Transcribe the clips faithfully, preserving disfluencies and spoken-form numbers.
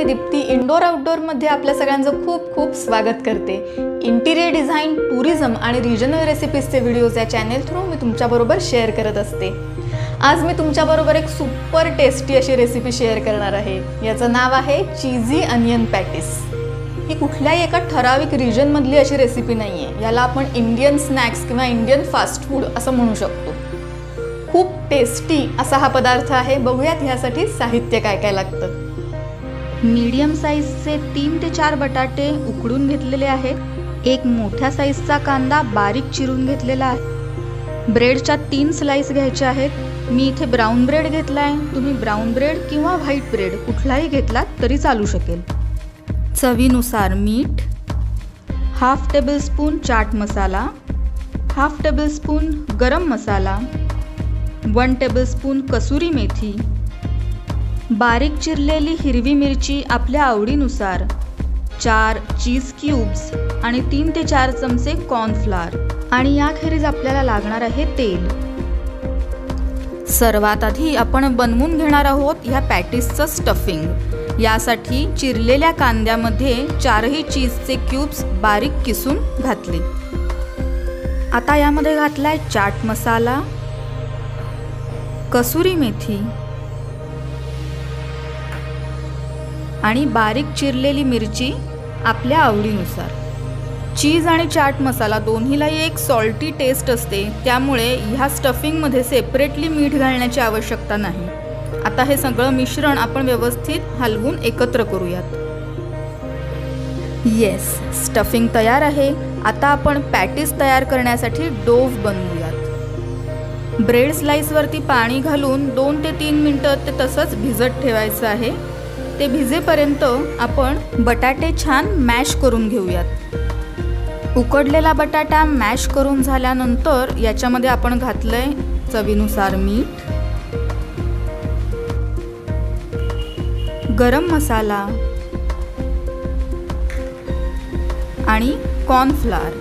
Deepti indoor आउटडोअरमध्ये आपल्या सगळ्यांचं खूप खूप स्वागत करते। इंटिरियर डिझाईन, टुरिझम आणि रिजनल रेसिपीजचे व्हिडिओज या चॅनल थ्रू मी तुमच्याबरोबर शेअर करत असते। आज मी तुमच्याबरोबर एक सुपर टेस्टी अशी रेसिपी शेअर करणार आहे। याचं नाव आहे चीझी अनियन पॅटीस। ही कुठल्याही एका ठराविक रिजनमधली अशी रेसिपी नाही आहे। याला आपण इंडियन स्नॅक्स किंवा इंडियन फास्ट फूड असं म्हणू शकतो। खूप टेस्टी असा हा पदार्थ आहे। बघूयात ह्यासाठी साहित्य काय काय लागतं। मीडियम साइजचे तीन ते चार बटाटे उकडून घेतलेले आहेत। एक मोठ्या साइजचा कांदा बारीक चिरून घेतलेला आहे। ब्रेडच्या तीन स्लाइस घ्यायच्या आहेत। मी इथे ब्राउन ब्रेड घेतलाय, तुम्ही ब्राउन ब्रेड किंवा व्हाईट ब्रेड कुठलाही घेतलात तरी चालू शकेल। चवीनुसार मीठ, half tablespoon chaat masala, half tablespoon garam masala, one tablespoon kasuri methi, बारीक चिरलेली हिरवी मिरची आपल्या आवडीनुसार, चार चीज क्यूब्स आणि तीन ते चार चमचे कॉर्नफ्लोअर आणि याखेरीज आपल्याला लागणार आहे तेल। सर्वात आधी आपण बनवून घेणार आहोत ह्या पॅटीसचं स्टफिंग। यासाठी चिरलेल्या कांद्यामध्ये चारही चीजचे क्यूब्स बारीक किसून घातले। आता यामध्ये घातलाय चाट मसाला, कसुरी मेथी आणि बारीक चिरलेली मिरची आपल्या आवडीनुसार। चीज आणि चाट मसाला दोन्हीलाही एक सॉल्टी टेस्ट असते, त्यामुळे ह्या स्टफिंगमध्ये सेपरेटली मीठ घालण्याची आवश्यकता नाही। आता हे सगळं मिश्रण आपण व्यवस्थित हलवून एकत्र करूयात। येस, स्टफिंग तयार आहे। आता आपण पॅटीस तयार करण्यासाठी डोव बनवूयात। ब्रेड स्लाइसवरती पाणी घालून दोन ते तीन मिनिटं ते तसंच भिजत ठेवायचं आहे। ते भिजेपर्यंत आपण बटाटे छान मॅश करून घेऊयात। उकडलेला बटाटा मॅश करून झाल्यानंतर याच्यामध्ये आपण घातलंय चवीनुसार मीठ, गरम मसाला आणि कॉर्नफ्लोअर।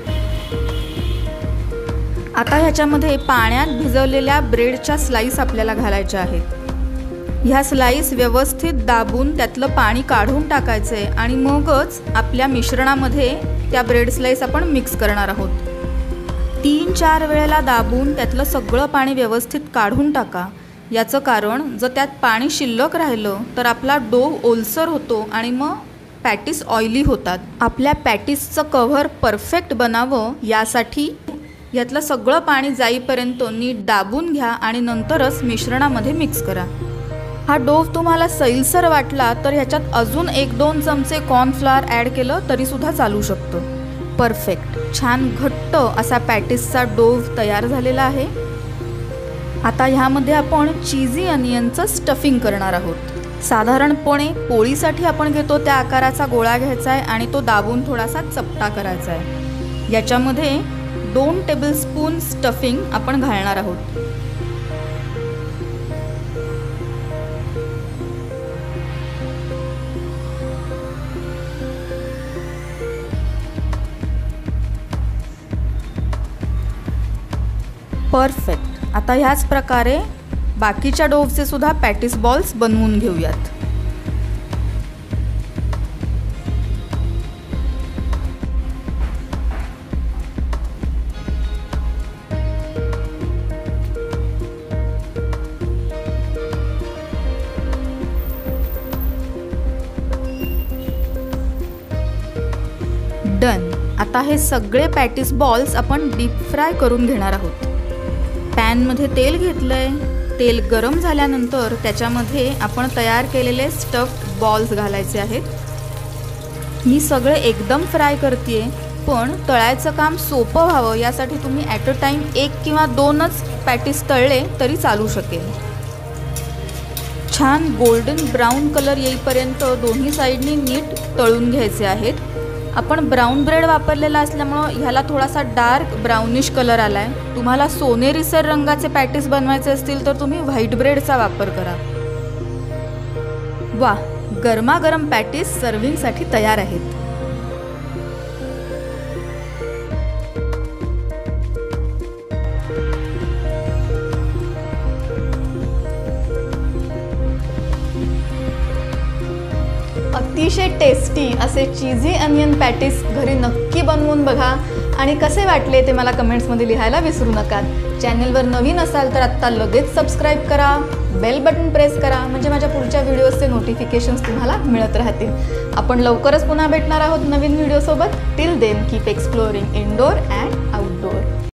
आता ह्याच्यामध्ये पाण्यात भिजवलेल्या ब्रेडच्या स्लाइस आपल्याला घालायच्या आहेत। ह्या स्लाइस व्यवस्थित दाबून त्यातलं पाणी काढून टाकायचंय आणि मगच आपल्या मिश्रणामध्ये त्या ब्रेड स्लाइस आपण मिक्स करणार आहोत। तीन चार वेळेला दाबून त्यातलं सगळं पाणी व्यवस्थित काढून टाका। याचं कारण जर त्यात पाणी शिल्लक राहिलं तर आपला डो ओलसर होतो आणि मग पॅटीस ऑइली होतात। आपल्या पॅटीसचं कव्हर परफेक्ट बनावं यासाठी यातलं सगळं पाणी जाईपर्यंत नीट दाबून घ्या आणि नंतरच मिश्रणामध्ये मिक्स करा। हा डोव तुम्हाला सैलसर वाटला तर ह्याच्यात अजून एक दोन चमचे कॉर्नफ्लोअर ॲड केलं तरीसुद्धा चालू शकतं। परफेक्ट, छान घट्ट असा पॅटीसचा डोव तयार झालेला आहे। आता ह्यामध्ये आपण चीझी अनियनचं स्टफिंग करणार आहोत। साधारणपणे पोळीसाठी आपण घेतो त्या आकाराचा गोळा घ्यायचा आहे आणि तो दाबून थोडासा चपटा करायचा आहे। याच्यामध्ये दोन टेबलस्पून स्टफिंग आपण घालणार आहोत। परफेक्ट। आता ह्याच प्रकारे बाकीच्या डोवचे सुद्धा पॅटीस बॉल्स बनवून घेऊयात। डन। आता हे सगळे पॅटीस बॉल्स आपण डीप फ्राय करून घेणार आहोत। पॅनमध्ये तेल घेतलंय। तेल गरम झाल्यानंतर त्याच्यामध्ये आपण तयार केलेले स्टफ्ड बॉल्स घालायचे आहेत। मी सगळे एकदम फ्राय करते, पण तळायचं काम सोपं व्हावं यासाठी तुम्ही ॲट अ टाईम एक किंवा दोनच पॅटीस तळले तरी चालू शकेल। छान गोल्डन ब्राऊन कलर येईपर्यंत दोन्ही साईडनी नीट तळून घ्यायचे आहेत। आपण ब्राउन ब्रेड वापरलेला असल्यामुळे ह्याला थोडासा डार्क ब्राउनिश कलर आलाय। तुम्हाला सोनेरीसर रंगाचे पॅटीस बनवायचे असतील तर तुम्ही व्हाईट ब्रेडचा वापर करा। वा, गरमागरम पॅटीस सर्व्हिंगसाठी तयार आहेत। अतिशय टेस्टी असे चीझी अनियन पॅटीस घरी नक्की बनवून बघा आणि कसे वाटले ते मला कमेंट्समध्ये लिहायला विसरू नका. चॅनलवर नवीन असाल तर आत्ता लगेच सबस्क्राईब करा, बेल बटन प्रेस करा म्हणजे माझ्या पुढच्या व्हिडिओजचे नोटिफिकेशन्स तुम्हाला मिळत राहतील. आपण लवकरच पुन्हा भेटणार आहोत नवीन व्हिडिओसोबत. Till then keep exploring indoor and